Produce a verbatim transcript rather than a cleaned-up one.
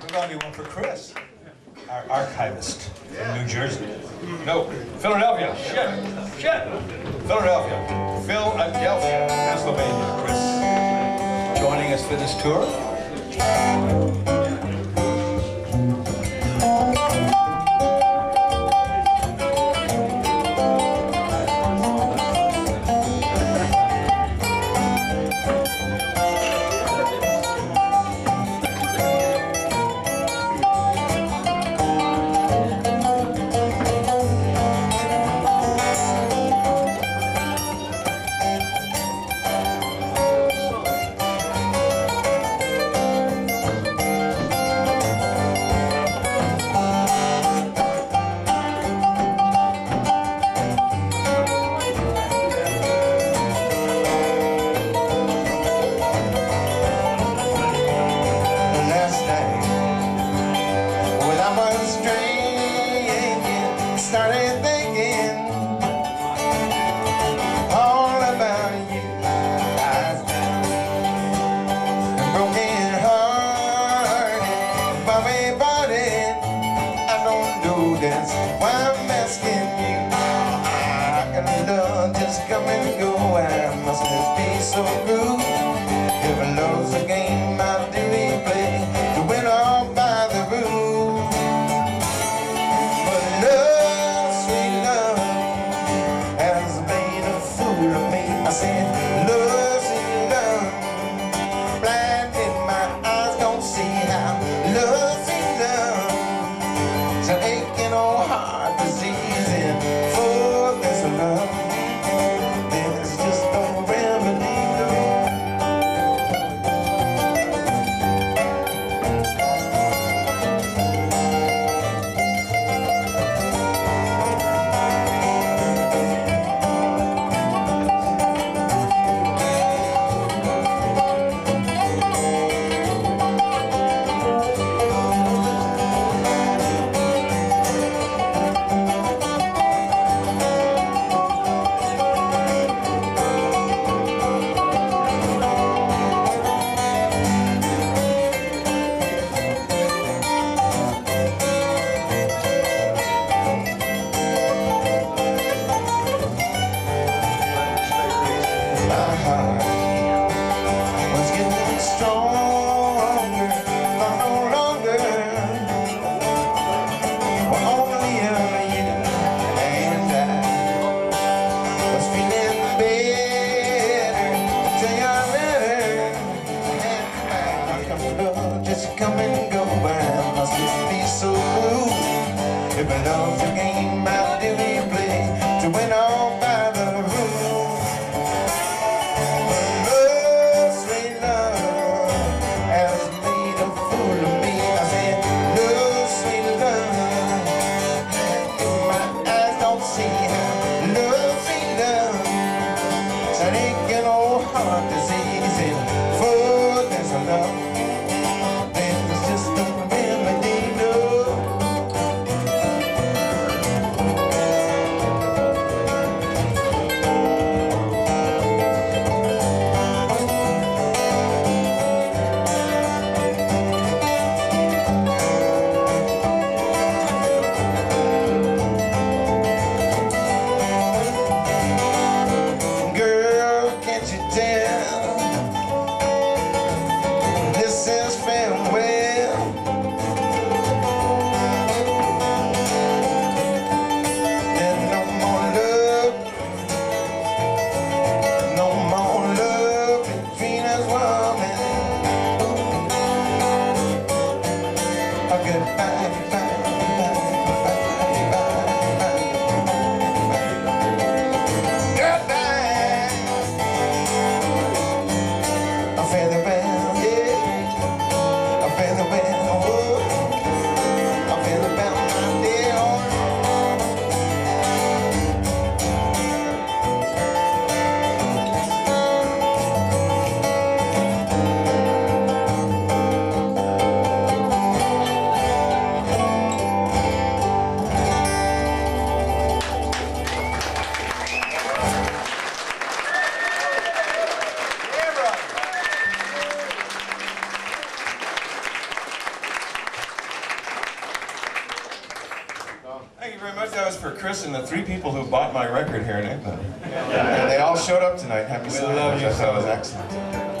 We're going to do one for Chris, our archivist from New Jersey. No, Philadelphia. Shit. Shit. Philadelphia. Philadelphia, Pennsylvania. Chris joining us for this tour. Started thinking all about you, eyes down, broken hearted, Bobby body. I don't do this, why I'm asking you. I can love just come and go. I must be so rude. If love's a game, I do we play to win all by the rules. I said, love, sweet love, blinded my eyes don't see how love, sweet love, it's an aching old heart disease, and for this love, there's just no remedy, was getting stronger, but no longer for only you and I was feeling better till you're better, and I come love just come and go. I must be so blue. If love's a game, I do we play to win all by the rules. Heart disease and for this love, there's just no remedy, no. you very much. That was for Chris and the three people who bought my record here in England. And they all showed up tonight. Happy Sunday. love you I thought it was so. excellent.